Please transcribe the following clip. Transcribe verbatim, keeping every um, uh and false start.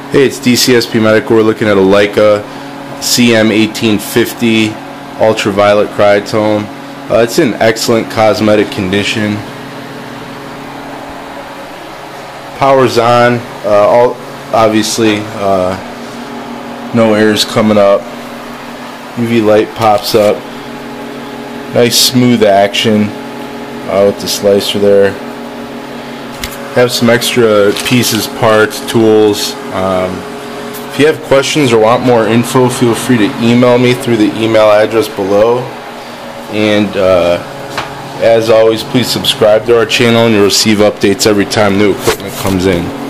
Hey, it's D C S P Medical. We're looking at a Leica C M eighteen fifty ultraviolet cryotome. Uh, it's in excellent cosmetic condition. Power's on. Uh, all obviously, uh, no airs coming up. U V light pops up. Nice smooth action uh, with the slicer there. Have some extra pieces, parts, tools. Um, if you have questions or want more info, feel free to email me through the email address below. And uh, as always, please subscribe to our channel and you'll receive updates every time new equipment comes in.